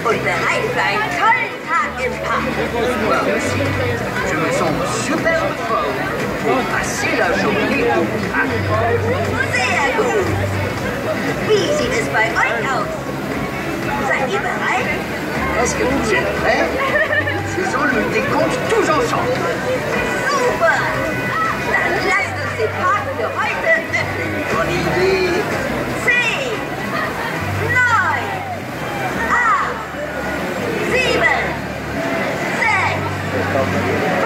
und bereit für einen tollen Tag im Park. Moi aussi. Je me sens super fort pour passer la journée au parc. Sehr gut. Wie sieht es bei euch aus? Seid ihr bereit? Est-ce que vous êtes prêts? Faisons le décompte tous ensemble. Super. Dann lasst uns den Park für heute öffnen. Bonne idée. 10, 9, 8, 7, 6,